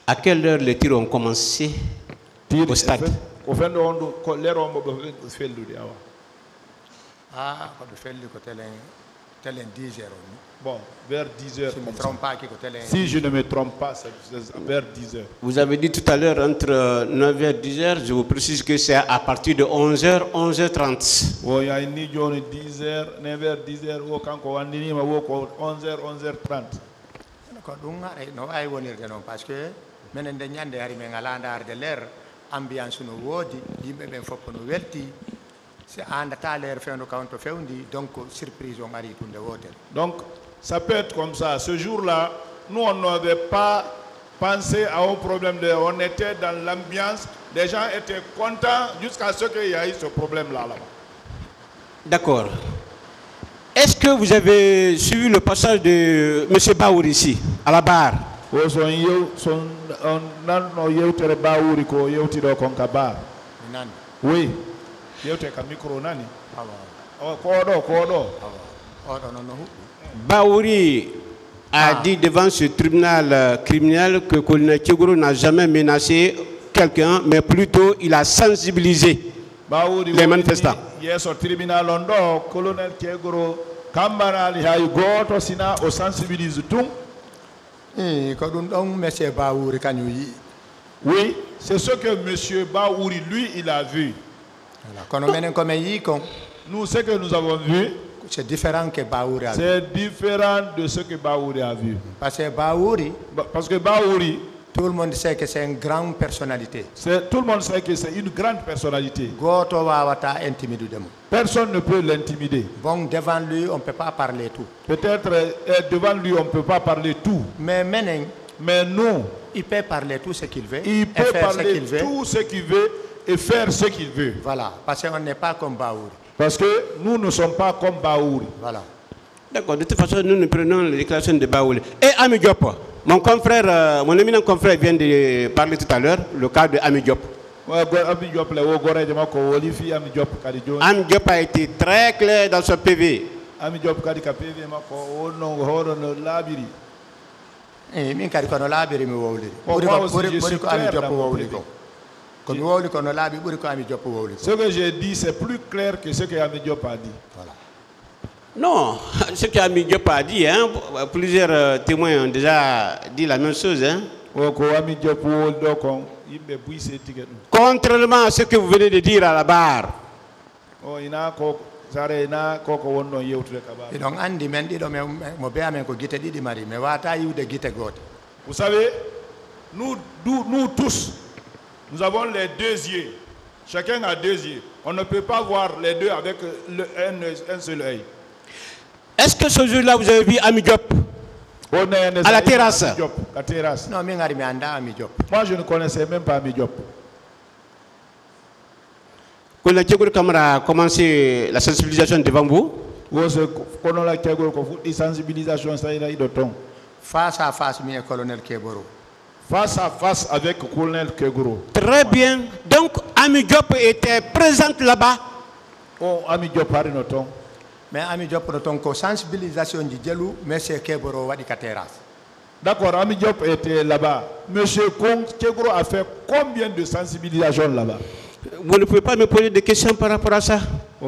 À quelle heure les tirs ont commencé au stade? Bon, vers 10 heures. Si je ne me trompe pas, c'est vers 10 heures. Vous avez dit tout à l'heure entre 9h et 10h, je vous précise que c'est à partir de 11h, 11h30. Oui, il y a une 10h, 9h, 10h, 11h, 11h30. Parce que menen de ñande hari men ala ndar de l'air ambiance no wodi yimbe ben foppo no welti c'est andata l'air fendo kanto fewndi donc surprise on ari tunde wotel. Donc ça peut être comme ça. Ce jour-là, nous on n'avait pas pensé à un problème on était dans l'ambiance, les gens étaient contents jusqu'à ce qu'il y ait ce problème-là là-bas. D'accord. Est-ce que vous avez suivi le passage de M. Baour ici, à la barre? Oui. Baouri a dit devant ce tribunal criminel que Colonel Tchegourou n'a jamais menacé quelqu'un, mais plutôt il a sensibilisé les manifestants. Yes, au tribunal London, Colonel Tchegourou, Kambarali hay goto sina o sensibilise tout. Oui, c'est ce que M. Baouri, lui, il a vu. Nous, ce que nous avons vu, c'est différent que Baouri a vu. C'est différent de ce que Baouri a vu. Parce que Baouri, tout le monde sait que c'est une grande personnalité. Tout le monde sait que c'est une grande personnalité. Personne ne peut l'intimider. Bon, devant lui, on ne peut pas parler tout. Peut-être devant lui, on ne peut pas parler tout. Mais nous, il peut parler tout ce qu'il veut. Il peut parler tout ce qu'il veut et faire ce qu'il veut. Voilà, parce qu'on n'est pas comme Baouri. Parce que nous ne sommes pas comme Baouri. Voilà. D'accord, de toute façon, nous prenons les déclarations de Baouri. Et Ami Diop, mon confrère, mon éminent confrère vient de parler tout à l'heure, le cas de Ami Diop. Ami Diop a été très clair dans ce PV. Ami Diop ce que j'ai dit, c'est plus clair que ce que Ami Diop a dit. Voilà. Non, ce que Ami Diop a dit, hein, plusieurs témoins ont déjà dit la même chose. Hein. Contrairement à ce que vous venez de dire à la barre. Vous savez, nous tous, nous avons les deux yeux. Chacun a deux yeux. On ne peut pas voir les deux avec un seul œil. Est-ce que ce jour-là, vous avez vu Ami Diop à la terrasse? Non, moi, je ne connaissais même pas Ami Diop. Quand la Tchegourou Kamara a commencé la sensibilisation devant vous? Face à face, avec colonel Tchegourou. Face à face avec le colonel Tchegourou. Très bien. Donc, Ami Diop était présente là-bas. Oh, Ami Diop a noton. Mais Ami Diop a sensibilisation du Djelou, M. Tchegourou a dit terrasse. D'accord, Ami Diop était là-bas. M. Tchegourou a fait combien de sensibilisation là-bas? Vous ne pouvez pas me poser des questions par rapport à ça? Moi,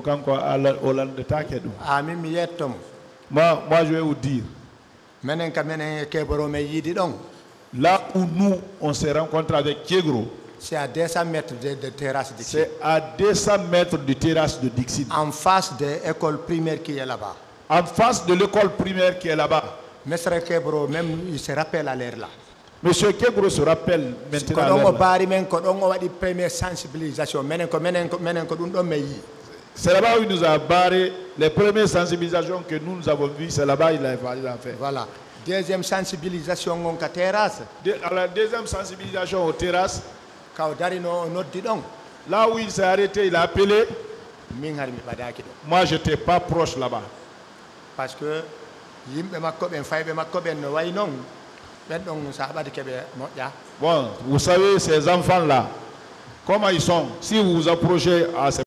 je vais vous dire. Là où nous, on s'est rencontrés avec Tchegourou, c'est à 200 mètres de terrasse de Dixit. C'est à 200 mètres de terrasse de Dixit. En face de l'école primaire qui est là-bas. En face de l'école primaire qui est là-bas. Monsieur Tchegourou, même il se rappelle à l'air là. Monsieur Tchegourou se rappelle maintenant. C'est là-bas où il nous a barré les premières sensibilisations que nous avons vues. C'est là-bas qu'il a fait. Voilà. Deuxième sensibilisation au terrasse. La deuxième sensibilisation aux terrasses. Là où il s'est arrêté, il a appelé. Moi, je n'étais pas proche là-bas. Parce que bon, vous savez, ces enfants-là, comment ils sont? Si vous vous approchez à ces